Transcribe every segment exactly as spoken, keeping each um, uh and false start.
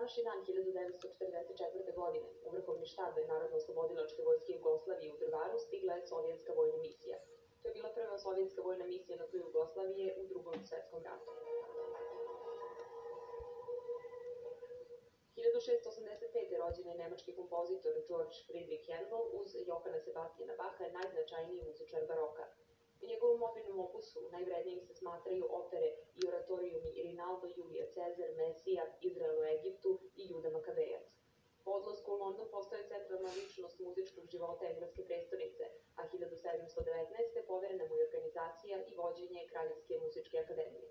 današnji dan hiljadu devetsto četrdeset četvrte. godine u Vrhovni štab Narodno-oslobodilačke vojske Jugoslavije u Drvaru stigla je sovjetska vojna misija. To je bila prva sovjetska vojna misija na tlu Jugoslavije u Drugom svetskom ratu. hiljadu šeststo osamdeset pete. rođen je nemački kompozitor George Friedrich Handel, uz Johana Sebastiana Bacha najznačajniji muzičar baroka. U njegovom obilnom opusu najvrednijim se smatraju opere i oratorijumi Rinaldo, Julije Cezar, Mesija, Izrael u Egiptu i Juda Makabejac. Po odlasku u London postao je centralna ličnost muzičkog života engleske prestonice, a hiljadu sedamsto devetnaeste. poverena mu je organizacija i vođenje Kraljevske muzičke akademije.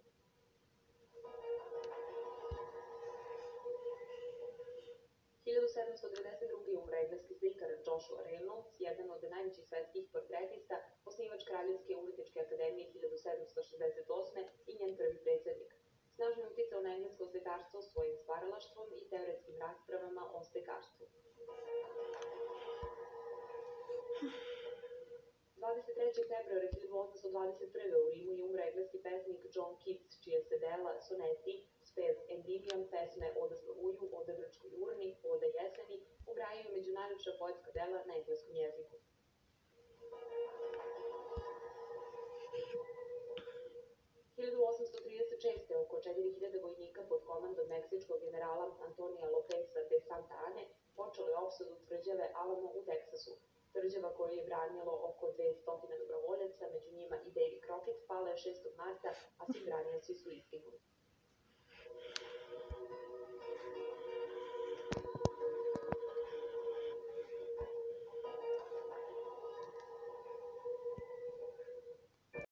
hiljadu sedamsto devedeset druge. umre engleski slikar Joshua Reynolds, jedan od najvećih svetskih portretista, osnivač Kraljevske umetničke akademije hiljadu sedamsto šezdeset osme. i njen prvi predsednik. Snažno je uticao na englesko slikarstvo svojim stvaralaštvom i teoretskim raspravama o slikarstvu. dvadeset trećeg februara hiljadu osamsto dvadeset prve. u Rimu je umre engleski pesnik John Keats, čije se dela, soneti, spev Endymion, pesme Oda Slavuju, Oda Grčkoj urni, Oda jeseni ubrajaju među najljepša poetska dela na engleskom jeziku. hiljadu osamsto trideset šeste. oko četiri hiljade vojnika pod komandom meksičkog generala Antonija Lopeza de Santa Anne počelo je opsadu tvrđave Alamo u Teksasu. Tvrđava koju je branilo oko dvesta dobrovoljaca, među njima i Davy Crockett, pala je šestog marta, a svi branioci su izginuli.